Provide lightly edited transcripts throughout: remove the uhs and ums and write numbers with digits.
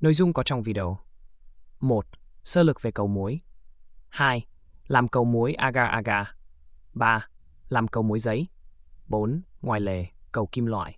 Nội dung có trong video. 1. Sơ lược về cầu muối. 2. Làm cầu muối agar-agar. 3. Làm cầu muối giấy. 4. Ngoài lề, cầu kim loại.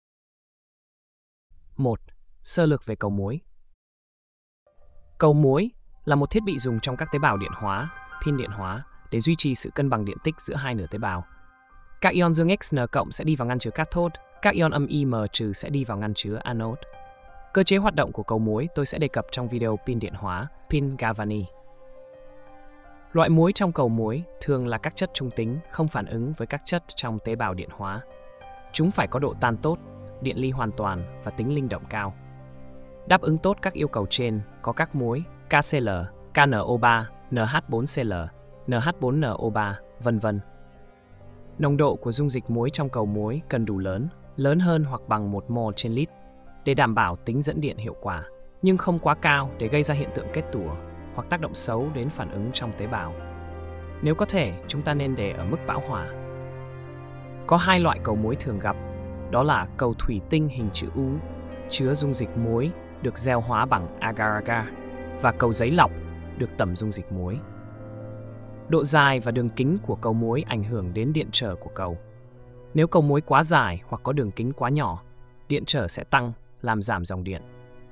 1. Sơ lược về cầu muối. Cầu muối là một thiết bị dùng trong các tế bào điện hóa, pin điện hóa để duy trì sự cân bằng điện tích giữa hai nửa tế bào. Các ion dương Xn cộng sẽ đi vào ngăn chứa cathode, các ion âm Y M trừ sẽ đi vào ngăn chứa anode. Cơ chế hoạt động của cầu muối tôi sẽ đề cập trong video pin điện hóa, pin Galvani. Loại muối trong cầu muối thường là các chất trung tính không phản ứng với các chất trong tế bào điện hóa. Chúng phải có độ tan tốt, điện ly hoàn toàn và tính linh động cao. Đáp ứng tốt các yêu cầu trên có các muối KCl, KNO3, NH4Cl, NH4NO3, vân vân. Nồng độ của dung dịch muối trong cầu muối cần đủ lớn hơn hoặc bằng 1 mol trên lít để đảm bảo tính dẫn điện hiệu quả, nhưng không quá cao để gây ra hiện tượng kết tủa hoặc tác động xấu đến phản ứng trong tế bào. Nếu có thể, chúng ta nên để ở mức bão hòa. Có hai loại cầu muối thường gặp, đó là cầu thủy tinh hình chữ U, chứa dung dịch muối được gieo hóa bằng agar-agar, và cầu giấy lọc được tẩm dung dịch muối. Độ dài và đường kính của cầu muối ảnh hưởng đến điện trở của cầu. Nếu cầu muối quá dài hoặc có đường kính quá nhỏ, điện trở sẽ tăng, làm giảm dòng điện.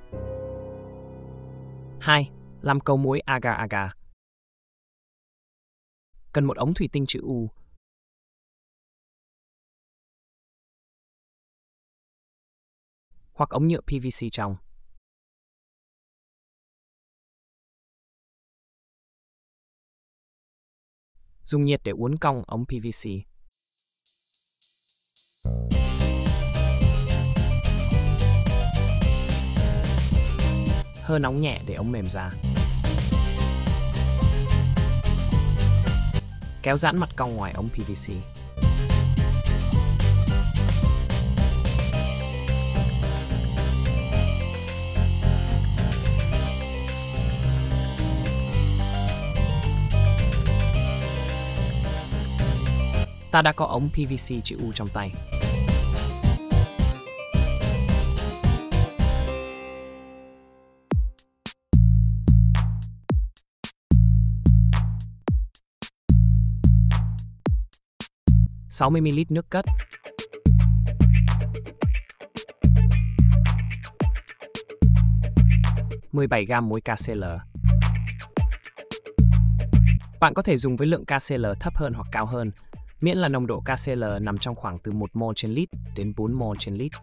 2. Làm cầu muối agar-agar. Cần một ống thủy tinh chữ U hoặc ống nhựa PVC trong. Dùng nhiệt để uốn cong ống PVC. Hơ nóng nhẹ để ống mềm ra. Kéo giãn mặt cong ngoài ống PVC. Ta đã có ống PVC chữ U trong tay. $60ml nước cất, 17 gam muối KCl. Bạn có thể dùng với lượng KCl thấp hơn hoặc cao hơn, miễn là nồng độ KCl nằm trong khoảng từ 1 mol trên lít đến 4 mol trên lít.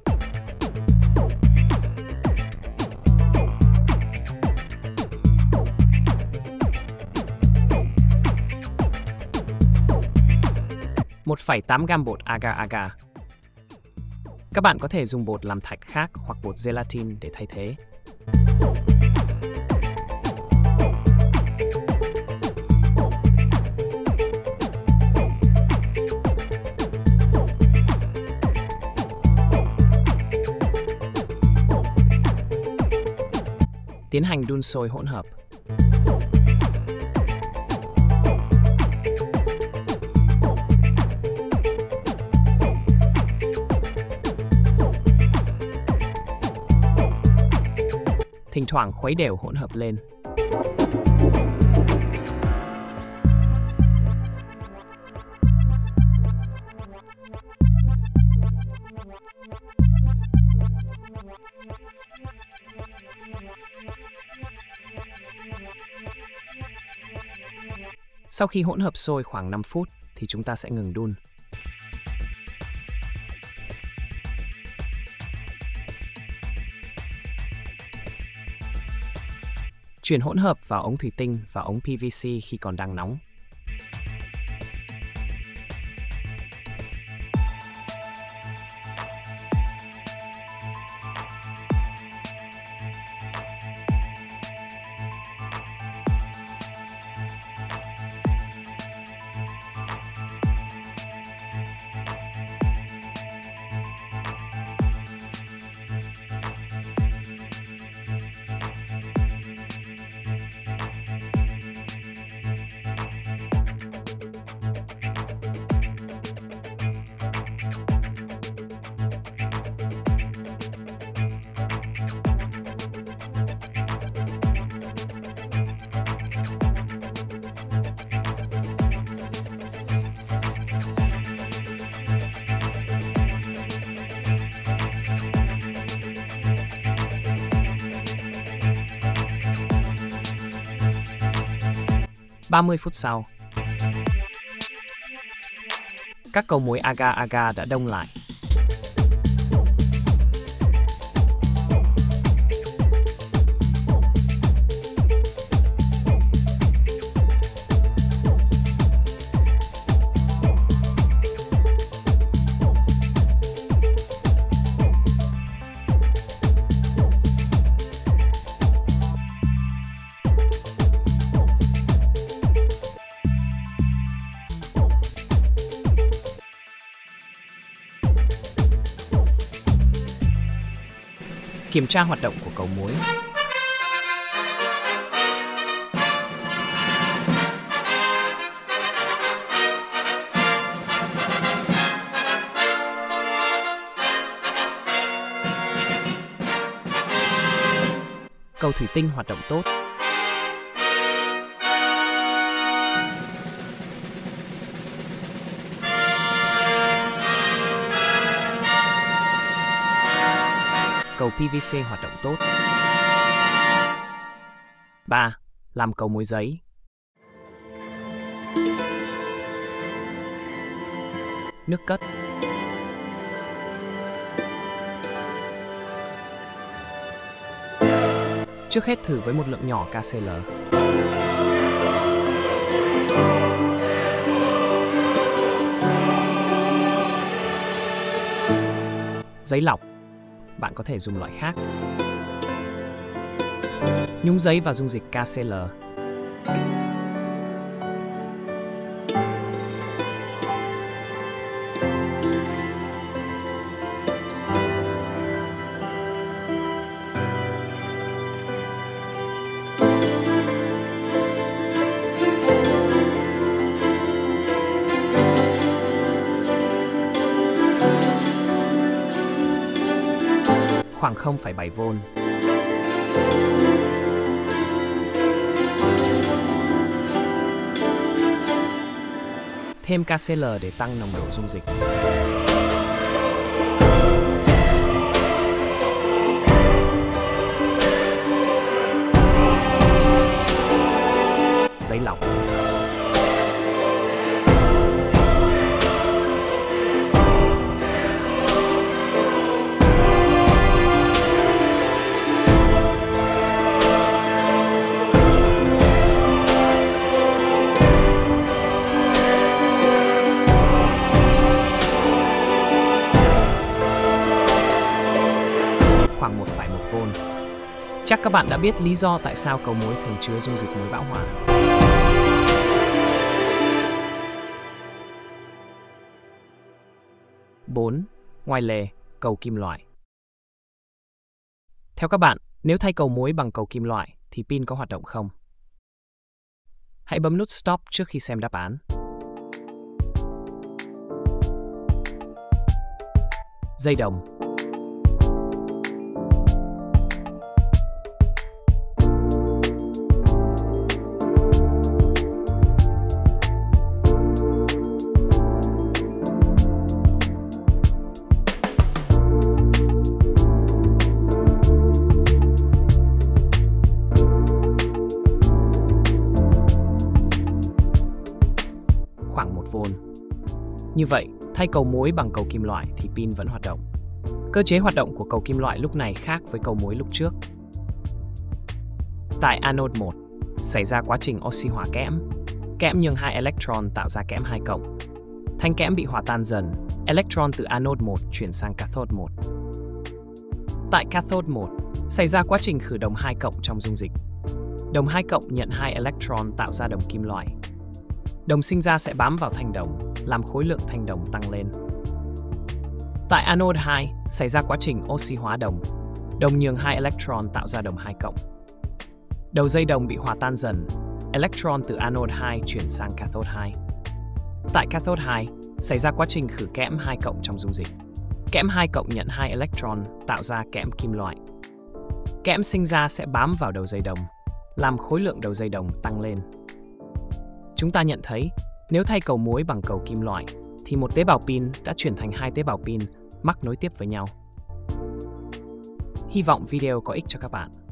Một 1,8 gam bột agar-agar. Các bạn có thể dùng bột làm thạch khác hoặc bột gelatin để thay thế. Tiến hành đun sôi hỗn hợp. Thỉnh thoảng khuấy đều hỗn hợp lên. Sau khi hỗn hợp sôi khoảng 5 phút thì chúng ta sẽ ngừng đun. Chuyển hỗn hợp vào ống thủy tinh và ống PVC khi còn đang nóng. 30 phút sau, các cầu muối agar-agar đã đông lại. Kiểm tra hoạt động của cầu muối. Cầu thủy tinh hoạt động tốt. Cầu PVC hoạt động tốt. 3. Làm cầu muối giấy. Nước cất. Trước hết thử với một lượng nhỏ KCl. Giấy lọc. Bạn có thể dùng loại khác. Nhúng giấy vào dung dịch KCl. Khoảng 0,7V. Thêm KCl để tăng nồng độ dung dịch. Giấy lọc. Khoảng 1,1V. Chắc các bạn đã biết lý do tại sao cầu muối thường chứa dung dịch muối bão hòa. Bốn. Ngoài lề, cầu kim loại. Theo các bạn, nếu thay cầu muối bằng cầu kim loại thì pin có hoạt động không? Hãy bấm nút Stop trước khi xem đáp án. Dây đồng. Khoảng 1V. Như vậy, thay cầu muối bằng cầu kim loại thì pin vẫn hoạt động. Cơ chế hoạt động của cầu kim loại lúc này khác với cầu muối lúc trước. Tại anode 1, xảy ra quá trình oxy hóa kẽm. Kẽm nhường 2 electron tạo ra kẽm 2 cộng. Thanh kẽm bị hòa tan dần, electron từ anode 1 chuyển sang cathode 1. Tại cathode 1, xảy ra quá trình khử đồng 2 cộng trong dung dịch. Đồng 2 cộng nhận 2 electron tạo ra đồng kim loại. Đồng sinh ra sẽ bám vào thanh đồng, làm khối lượng thanh đồng tăng lên. Tại anode 2, xảy ra quá trình oxy hóa đồng. Đồng nhường 2 electron tạo ra đồng 2 cộng. Đầu dây đồng bị hòa tan dần, electron từ anode 2 chuyển sang cathode 2. Tại cathode 2, xảy ra quá trình khử kẽm 2 cộng trong dung dịch. Kẽm 2 cộng nhận 2 electron tạo ra kẽm kim loại. Kẽm sinh ra sẽ bám vào đầu dây đồng, làm khối lượng đầu dây đồng tăng lên. Chúng ta nhận thấy, nếu thay cầu muối bằng cầu kim loại, thì một tế bào pin đã chuyển thành 2 tế bào pin mắc nối tiếp với nhau. Hy vọng video có ích cho các bạn.